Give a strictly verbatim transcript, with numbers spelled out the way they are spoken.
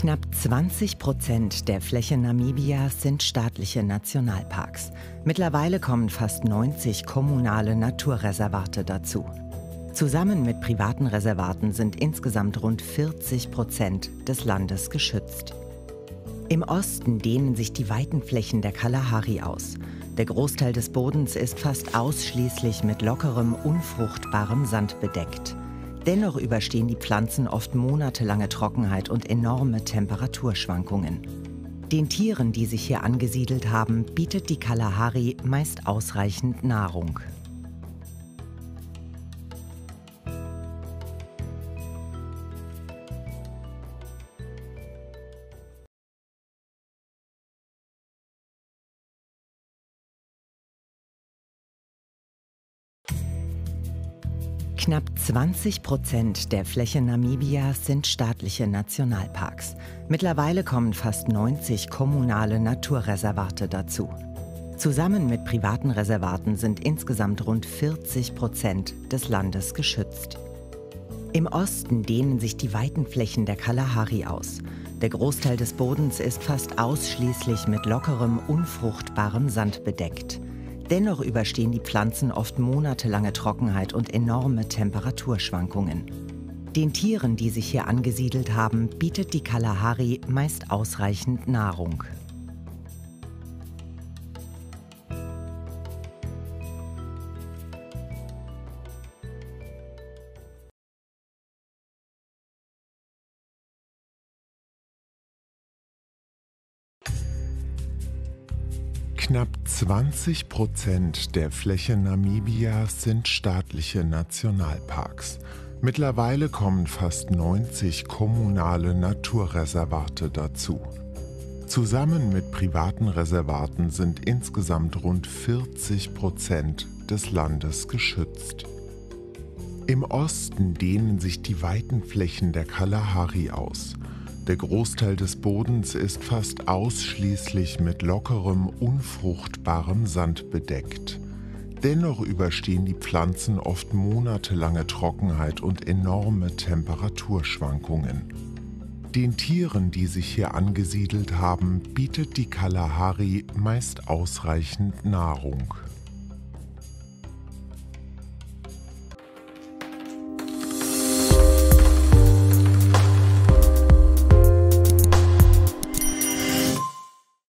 Knapp zwanzig Prozent der Fläche Namibias sind staatliche Nationalparks. Mittlerweile kommen fast neunzig kommunale Naturreservate dazu. Zusammen mit privaten Reservaten sind insgesamt rund vierzig Prozent des Landes geschützt. Im Osten dehnen sich die weiten Flächen der Kalahari aus. Der Großteil des Bodens ist fast ausschließlich mit lockerem, unfruchtbarem Sand bedeckt. Dennoch überstehen die Pflanzen oft monatelange Trockenheit und enorme Temperaturschwankungen. Den Tieren, die sich hier angesiedelt haben, bietet die Kalahari meist ausreichend Nahrung. Knapp zwanzig Prozent der Fläche Namibias sind staatliche Nationalparks. Mittlerweile kommen fast neunzig kommunale Naturreservate dazu. Zusammen mit privaten Reservaten sind insgesamt rund vierzig Prozent des Landes geschützt. Im Osten dehnen sich die weiten Flächen der Kalahari aus. Der Großteil des Bodens ist fast ausschließlich mit lockerem, unfruchtbarem Sand bedeckt. Dennoch überstehen die Pflanzen oft monatelange Trockenheit und enorme Temperaturschwankungen. Den Tieren, die sich hier angesiedelt haben, bietet die Kalahari meist ausreichend Nahrung. Knapp zwanzig Prozent der Fläche Namibias sind staatliche Nationalparks. Mittlerweile kommen fast neunzig kommunale Naturreservate dazu. Zusammen mit privaten Reservaten sind insgesamt rund vierzig Prozent des Landes geschützt. Im Osten dehnen sich die weiten Flächen der Kalahari aus. Der Großteil des Bodens ist fast ausschließlich mit lockerem, unfruchtbarem Sand bedeckt. Dennoch überstehen die Pflanzen oft monatelange Trockenheit und enorme Temperaturschwankungen. Den Tieren, die sich hier angesiedelt haben, bietet die Kalahari meist ausreichend Nahrung.